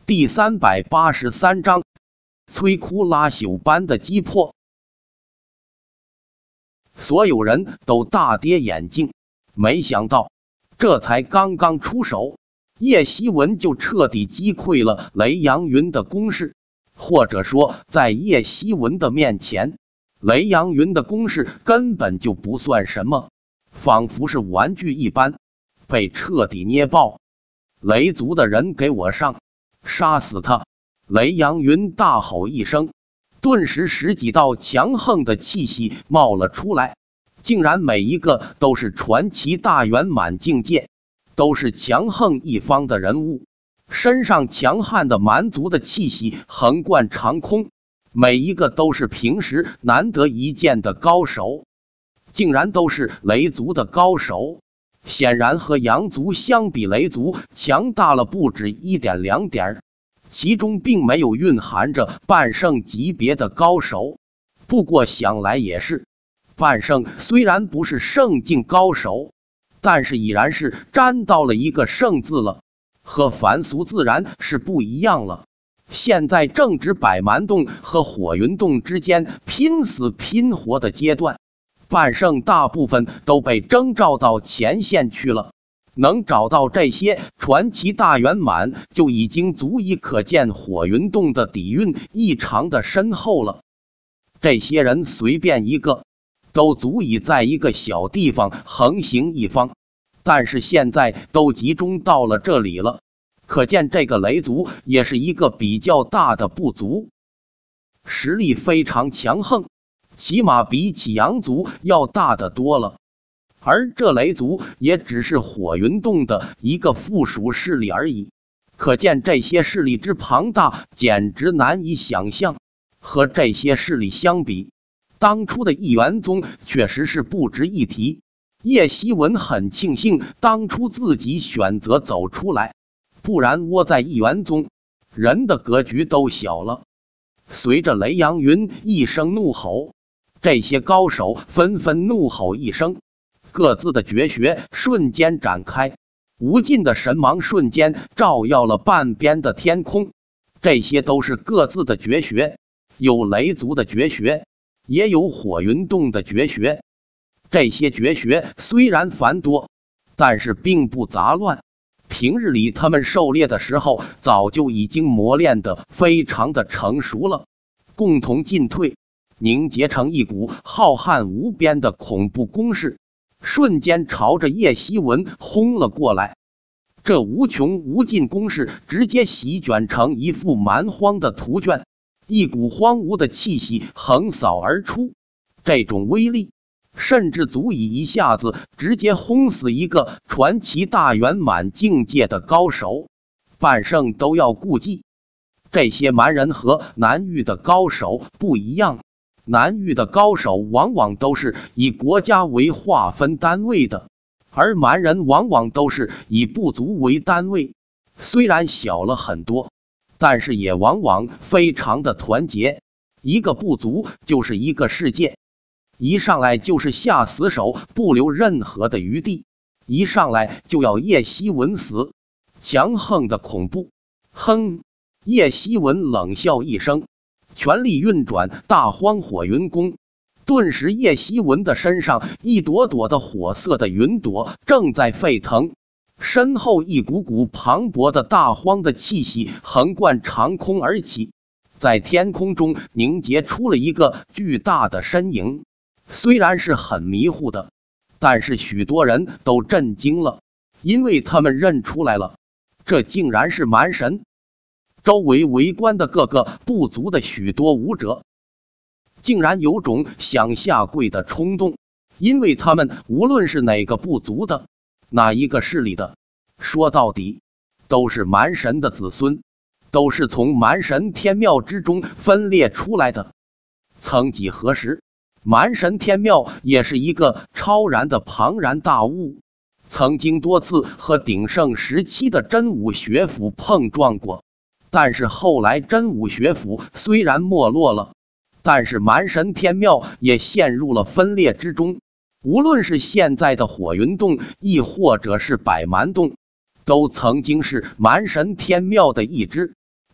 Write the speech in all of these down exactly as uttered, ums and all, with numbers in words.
第三百八十三章，摧枯拉朽般的击破。所有人都大跌眼镜，没想到这才刚刚出手，叶希文就彻底击溃了雷阳云的攻势，或者说在叶希文的面前，雷阳云的攻势根本就不算什么，仿佛是玩具一般，被彻底捏爆。雷族的人给我上，杀死他！雷阳云大吼一声，顿时十几道强横的气息冒了出来，竟然每一个都是传奇大圆满境界，都是强横一方的人物，身上强悍的蛮族的气息横贯长空，每一个都是平时难得一见的高手，竟然都是雷族的高手。显然和阳族相比，雷族强大了不止一点两点，其中并没有蕴含着半圣级别的高手。不过想来也是，半圣虽然不是圣境高手，但是已然是沾到了一个圣字了，和凡俗自然是不一样了。现在正值百蛮洞和火云洞之间拼死拼活的阶段，半圣大部分都被征召到前线去了，能找到这些传奇大圆满，就已经足以可见火云洞的底蕴异常的深厚了。这些人随便一个都足以在一个小地方横行一方，但是现在都集中到了这里了，可见这个雷族也是一个比较大的部族，实力非常强横，起码比起阳族要大得多了。而这雷族也只是火云洞的一个附属势力而已，可见这些势力之庞大，简直难以想象。和这些势力相比，当初的一元宗确实是不值一提。叶希文很庆幸当初自己选择走出来，不然窝在一元宗，人的格局都小了。随着雷阳云一声怒吼，这些高手纷纷怒吼一声，各自的绝学瞬间展开，无尽的神芒瞬间照耀了半边的天空。这些都是各自的绝学，有雷族的绝学，也有火云洞的绝学。这些绝学虽然繁多，但是并不杂乱，平日里他们狩猎的时候早就已经磨练得非常的成熟了，共同进退，凝结成一股浩瀚无边的恐怖攻势，瞬间朝着叶希文轰了过来。这无穷无尽攻势直接席卷成一幅蛮荒的图卷，一股荒芜的气息横扫而出，这种威力甚至足以一下子直接轰死一个传奇大圆满境界的高手，半圣都要顾忌。这些蛮人和南域的高手不一样，南域的高手往往都是以国家为划分单位的，而蛮人往往都是以部族为单位，虽然小了很多，但是也往往非常的团结。一个部族就是一个世界，一上来就是下死手，不留任何的余地，一上来就要叶希文死，强横的恐怖。哼！叶希文冷笑一声，全力运转大荒火云功，顿时叶希文的身上一朵朵的火色的云朵正在沸腾，身后一股股磅礴的大荒的气息横贯长空而起，在天空中凝结出了一个巨大的身影。虽然是很迷糊的，但是许多人都震惊了，因为他们认出来了，这竟然是蛮神。周围围观的各个部族的许多武者竟然有种想下跪的冲动，因为他们无论是哪个部族的，哪一个势力的，说到底都是蛮神的子孙，都是从蛮神天庙之中分裂出来的。曾几何时，蛮神天庙也是一个超然的庞然大物，曾经多次和鼎盛时期的真武学府碰撞过，但是后来真武学府虽然没落了，但是蛮神天庙也陷入了分裂之中。无论是现在的火云洞，亦或者是百蛮洞，都曾经是蛮神天庙的一支。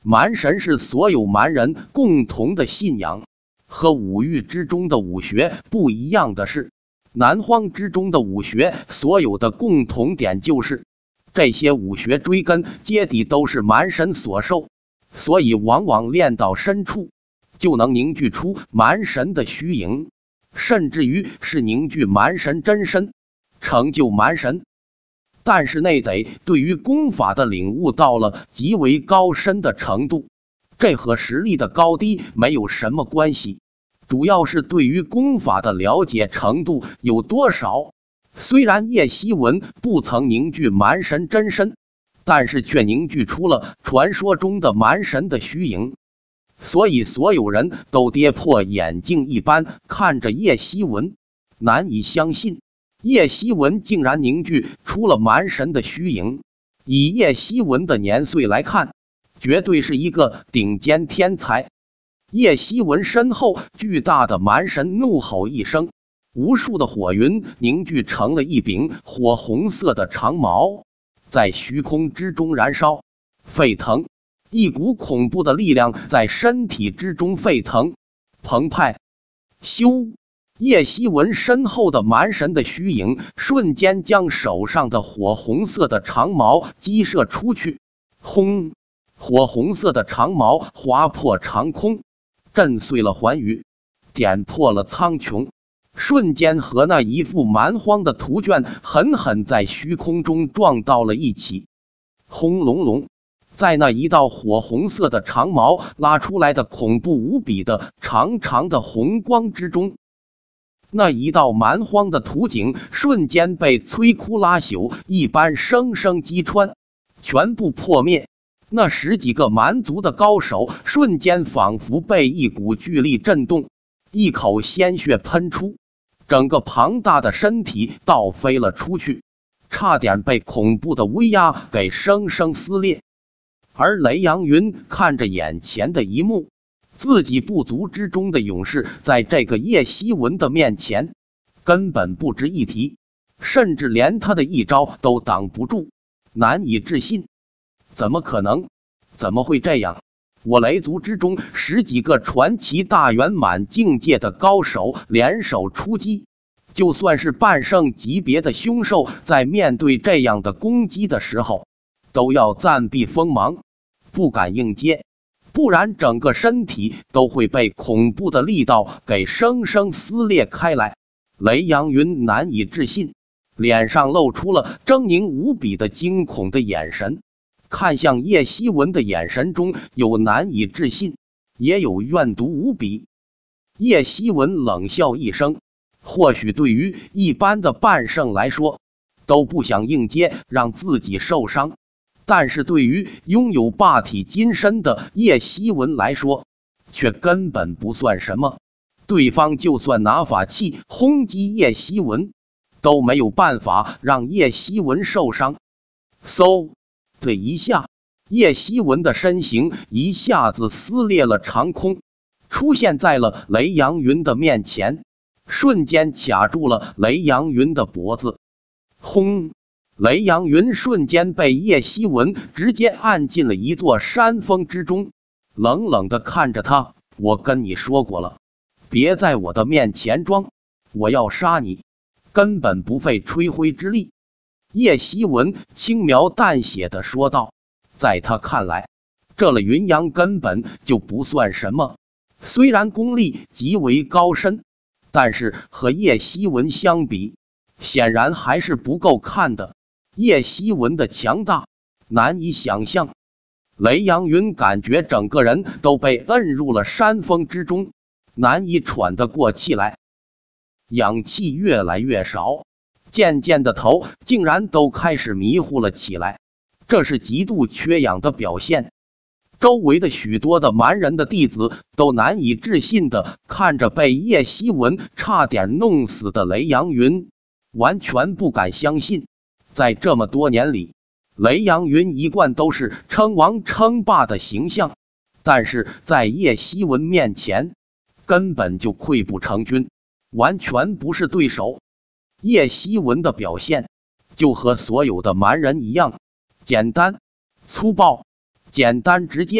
蛮神是所有蛮人共同的信仰。和五域之中的武学不一样的是，南荒之中的武学所有的共同点就是，这些武学追根结底都是蛮神所授，所以往往练到深处，就能凝聚出蛮神的虚影，甚至于是凝聚蛮神真身，成就蛮神。但是那得对于功法的领悟到了极为高深的程度，这和实力的高低没有什么关系，主要是对于功法的了解程度有多少。虽然叶希文不曾凝聚蛮神真身，但是却凝聚出了传说中的蛮神的虚影，所以所有人都跌破眼镜一般看着叶希文，难以相信叶希文竟然凝聚出了蛮神的虚影。以叶希文的年岁来看，绝对是一个顶尖天才。叶希文身后巨大的蛮神怒吼一声，无数的火云凝聚成了一柄火红色的长矛，在虚空之中燃烧沸腾，一股恐怖的力量在身体之中沸腾澎湃。咻！叶希文身后的蛮神的虚影瞬间将手上的火红色的长矛击射出去，轰！火红色的长矛划破长空，震碎了寰宇，点破了苍穹，瞬间和那一幅蛮荒的图卷狠狠在虚空中撞到了一起。轰隆隆！在那一道火红色的长矛拉出来的恐怖无比的长长的红光之中，那一道蛮荒的图景瞬间被摧枯拉朽一般生生击穿，全部破灭。那十几个蛮族的高手瞬间仿佛被一股巨力震动，一口鲜血喷出，整个庞大的身体倒飞了出去，差点被恐怖的威压给生生撕裂。而雷阳云看着眼前的一幕，自己部族之中的勇士在这个叶希文的面前根本不值一提，甚至连他的一招都挡不住，难以置信。怎么可能？怎么会这样？我雷族之中十几个传奇大圆满境界的高手联手出击，就算是半圣级别的凶兽，在面对这样的攻击的时候，都要暂避锋芒，不敢应接，不然整个身体都会被恐怖的力道给生生撕裂开来。雷阳云难以置信，脸上露出了狰狞无比的惊恐的眼神，看向叶希文的眼神中有难以置信，也有怨毒无比。叶希文冷笑一声，或许对于一般的半圣来说都不想应接让自己受伤，但是对于拥有霸体金身的叶希文来说却根本不算什么。对方就算拿法器轰击叶希文，都没有办法让叶希文受伤。嗖！这一下，叶希文的身形一下子撕裂了长空，出现在了雷阳云的面前，瞬间卡住了雷阳云的脖子。轰！雷阳云瞬间被叶希文直接按进了一座山峰之中，冷冷地看着他，我跟你说过了，别在我的面前装，我要杀你，根本不费吹灰之力。叶希文轻描淡写地说道，在他看来，这了云阳根本就不算什么，虽然功力极为高深，但是和叶希文相比，显然还是不够看的。叶希文的强大难以想象。雷阳云感觉整个人都被摁入了山峰之中，难以喘得过气来，氧气越来越少，渐渐的头竟然都开始迷糊了起来，这是极度缺氧的表现。周围的许多的蛮人的弟子都难以置信的看着被叶希文差点弄死的雷阳云，完全不敢相信，在这么多年里，雷阳云一贯都是称王称霸的形象，但是在叶希文面前根本就溃不成军，完全不是对手。叶希文的表现就和所有的蛮人一样，简单粗暴，简单直接，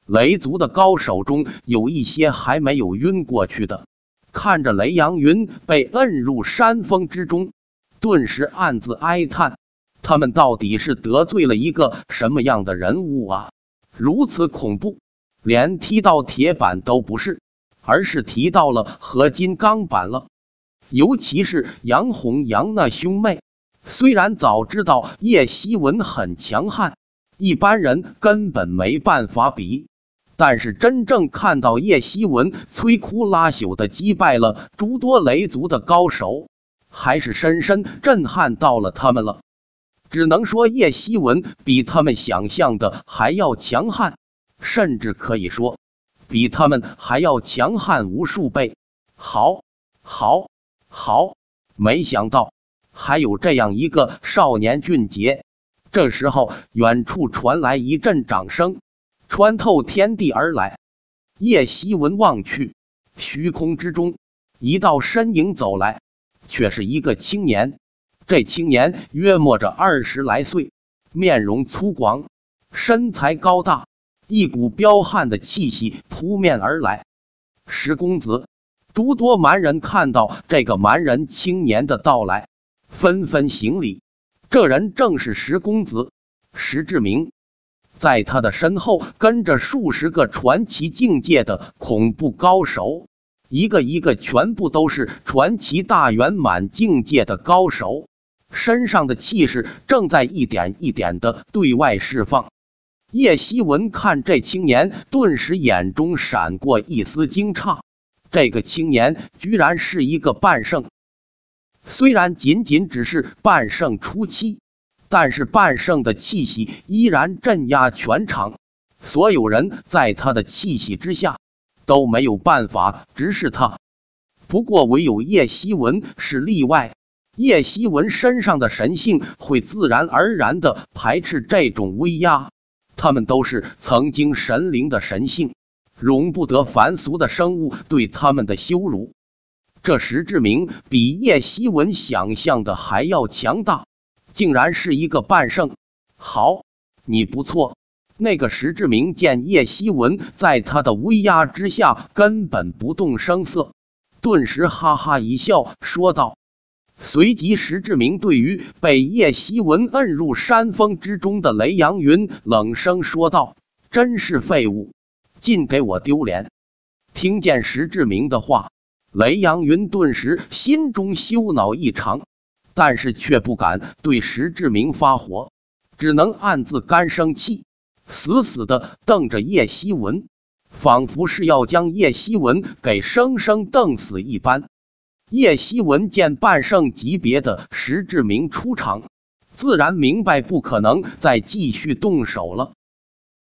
雷族的高手中有一些还没有晕过去的，看着雷阳云被摁入山峰之中，顿时暗自哀叹，他们到底是得罪了一个什么样的人物啊？如此恐怖，连踢到铁板都不是，而是提到了合金钢板了。尤其是杨红杨那兄妹，虽然早知道叶希文很强悍，一般人根本没办法比，但是真正看到叶希文摧枯拉朽的击败了诸多雷族的高手，还是深深震撼到了他们了。只能说叶希文比他们想象的还要强悍，甚至可以说比他们还要强悍无数倍。好，好，好！没想到还有这样一个少年俊杰。这时候，远处传来一阵掌声，穿透天地而来。叶希文望去，虚空之中一道身影走来，却是一个青年。这青年约莫着二十来岁，面容粗犷，身材高大，一股彪悍的气息扑面而来。石公子！诸多蛮人看到这个蛮人青年的到来，纷纷行礼。这人正是石公子石志明，在他的身后跟着数十个传奇境界的恐怖高手，一个一个全部都是传奇大圆满境界的高手，身上的气势正在一点一点的对外释放。叶希文看这青年，顿时眼中闪过一丝惊诧。这个青年居然是一个半圣，虽然仅仅只是半圣初期，但是半圣的气息依然镇压全场，所有人在他的气息之下都没有办法直视他。不过唯有叶希文是例外，叶希文身上的神性会自然而然地排斥这种威压，他们都是曾经神灵的神性，容不得凡俗的生物对他们的羞辱。这石志明比叶希文想象的还要强大，竟然是一个半圣。好，你不错。那个石志明见叶希文在他的威压之下根本不动声色，顿时哈哈一笑说道。随即石志明对于被叶希文摁入山峰之中的雷阳云冷声说道：真是废物，尽给我丢脸！听见石志明的话，雷阳云顿时心中羞恼异常，但是却不敢对石志明发火，只能暗自干生气，死死地瞪着叶希文，仿佛是要将叶希文给生生瞪死一般。叶希文见半圣级别的石志明出场，自然明白不可能再继续动手了，